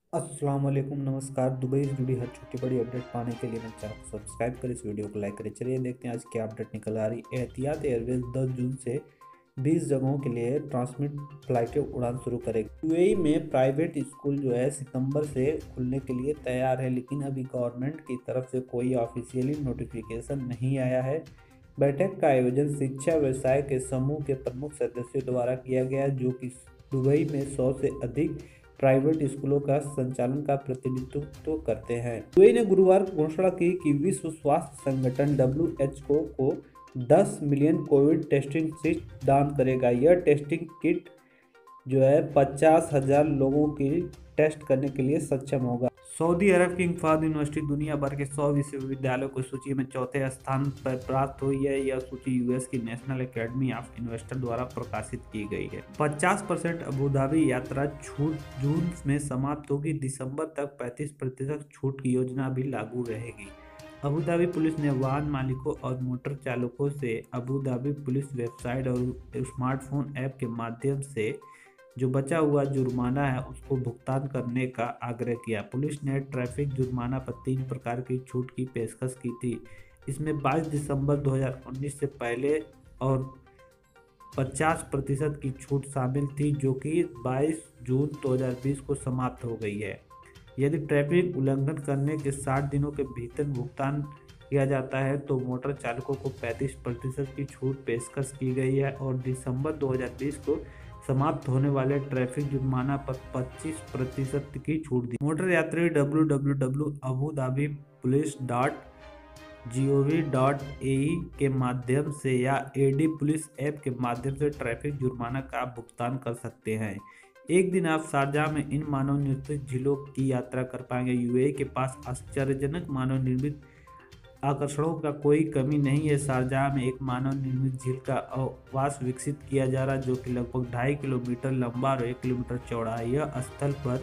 अस्सलाम वालेकुम, नमस्कार। दुबई से जुड़ी हर छोटी बड़ी अपडेट पाने के लिए मेरे चैनल को सब्सक्राइब करें, इस वीडियो को लाइक करें। चलिए देखते हैं आज क्या अपडेट निकल आ रही। एहतियात एयरवेज 10 जून से 20 जगहों के लिए ट्रांसमिट फ्लाइटें उड़ान शुरू करेगी। यूएई में प्राइवेट स्कूल जो है सितंबर से खुलने के लिए तैयार है, लेकिन अभी गवर्नमेंट की तरफ से कोई ऑफिशियली नोटिफिकेशन नहीं आया है। बैठक का आयोजन शिक्षा व्यवसाय के समूह के प्रमुख सदस्यों द्वारा किया गया, जो कि दुबई में 100 से अधिक प्राइवेट स्कूलों का संचालन का प्रतिनिधित्व करते हैं। यूएई ने गुरुवार को घोषणा की कि विश्व स्वास्थ्य संगठन WHO को 10 मिलियन कोविड टेस्टिंग किट दान करेगा। यह टेस्टिंग किट जो है 50,000 लोगों की टेस्ट करने के लिए सक्षम होगा। सऊदी अरब की फहद यूनिवर्सिटी दुनिया भर के 100 विश्वविद्यालयों की सूची में चौथे स्थान पर प्राप्त हुई है। यह सूची यूएस की नेशनल एकेडमी ऑफ इन्वेस्टर द्वारा प्रकाशित की गई है। 50% अबूधाबी यात्रा छूट जून में समाप्त होगी। दिसंबर तक 35% छूट की योजना भी लागू रहेगी। अबूधाबी पुलिस ने वाहन मालिकों और मोटर चालकों से अबूधाबी पुलिस वेबसाइट और स्मार्टफोन ऐप के माध्यम से जो बचा हुआ जुर्माना है उसको भुगतान करने का आग्रह किया। पुलिस ने ट्रैफिक जुर्माना पर 3 प्रकार की छूट की पेशकश की थी। इसमें 22 दिसंबर 2019 से पहले और 50% की छूट शामिल थी, जो कि 22 जून 2020 को समाप्त हो गई है। यदि ट्रैफिक उल्लंघन करने के 60 दिनों के भीतर भुगतान किया जाता है तो मोटर चालकों को 35% की छूट पेशकश की गई है और दिसंबर 2020 को समाप्त होने वाले ट्रैफिक जुर्माना पर 25% की छूट दी। मोटर यात्री www.abudabipolice.gov.ae के माध्यम से या एडी पुलिस ऐप के माध्यम से ट्रैफिक जुर्माना का भुगतान कर सकते हैं। एक दिन आप शारजाह में इन मानव निर्मित झीलों की यात्रा कर पाएंगे। यूएई के पास आश्चर्यजनक मानव निर्मित आकर्षणों का कोई कमी नहीं है। शारजाह में एक मानव निर्मित झील का आवास विकसित किया जा रहा है, जो कि लगभग 2.5 किलोमीटर लंबा और 1 किलोमीटर चौड़ा है। यह स्थल पर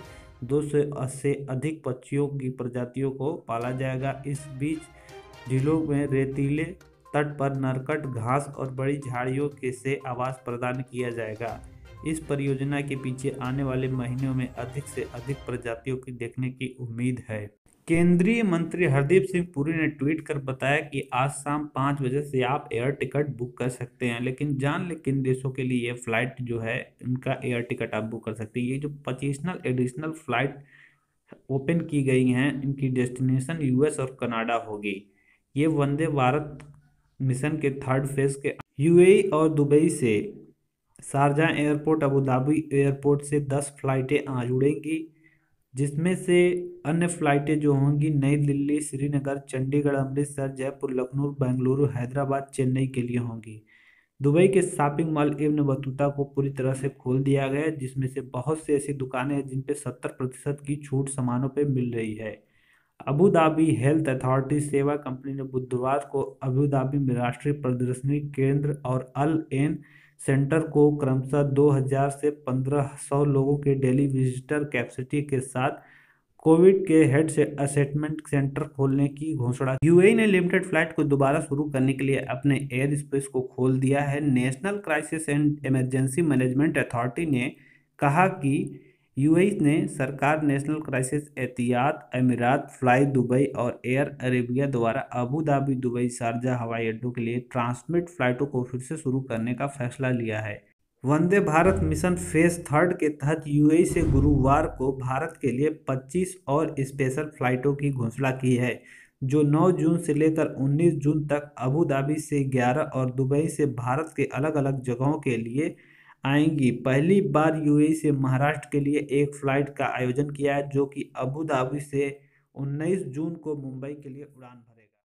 200 से अधिक पक्षियों की प्रजातियों को पाला जाएगा। इस बीच झीलों में रेतीले तट पर नरकट घास और बड़ी झाड़ियों के से आवास प्रदान किया जाएगा। इस परियोजना के पीछे आने वाले महीनों में अधिक से अधिक प्रजातियों की देखने की उम्मीद है। केंद्रीय मंत्री हरदीप सिंह पुरी ने ट्वीट कर बताया कि आज शाम 5 बजे से आप एयर टिकट बुक कर सकते हैं, लेकिन जान लें किन देशों के लिए ये फ्लाइट जो है उनका एयर टिकट आप बुक कर सकते हैं। ये जो 25 एडिशनल फ्लाइट ओपन की गई हैं, इनकी डेस्टिनेशन यूएस और कनाडा होगी। ये वंदे भारत मिशन के 3rd फेज के यूएई और दुबई से शारजाह एयरपोर्ट, अबूधाबी एयरपोर्ट से 10 फ्लाइटें आज उड़ेंगी, जिसमें से अन्य फ्लाइटें जो होंगी नई दिल्ली, श्रीनगर, चंडीगढ़, अमृतसर, जयपुर, लखनऊ, बेंगलुरु, हैदराबाद, चेन्नई के लिए होंगी। दुबई के शॉपिंग मॉल इब्न बतूता को पूरी तरह से खोल दिया गया है, जिसमें से बहुत सी ऐसी दुकानें हैं जिन पे 70% की छूट सामानों पे मिल रही है। अबू धाबी हेल्थ अथॉरिटी सेवा कंपनी ने बुधवार को अबू धाबी में राष्ट्रीय प्रदर्शनी केंद्र और अल एन सेंटर को क्रमशः 2000 से 1500 लोगों के डेली विजिटर कैपेसिटी के साथ कोविड के हेड से असेसमेंट सेंटर खोलने की घोषणा की। यूएई ने लिमिटेड फ्लाइट को दोबारा शुरू करने के लिए अपने एयर स्पेस को खोल दिया है। National crisis and emergency management authority ने कहा कि यूएई ने सरकार नेशनल क्राइसिस एहतियात अमीरात फ्लाई दुबई और एयर अरेबिया द्वारा अबू धाबी, दुबई, शारजाह हवाई अड्डों के लिए ट्रांसमिट फ्लाइटों को फिर से शुरू करने का फैसला लिया है। वंदे भारत मिशन फेज 3 के तहत यूएई से गुरुवार को भारत के लिए 25 और स्पेशल फ्लाइटों की घोषणा की है, जो 9 जून से लेकर 19 जून तक अबू धाबी से 11 और दुबई से भारत के अलग अलग जगहों के लिए आएंगी। पहली बार यूएई से महाराष्ट्र के लिए एक फ्लाइट का आयोजन किया है, जो कि अबू धाबी से 19 जून को मुंबई के लिए उड़ान भरेगी।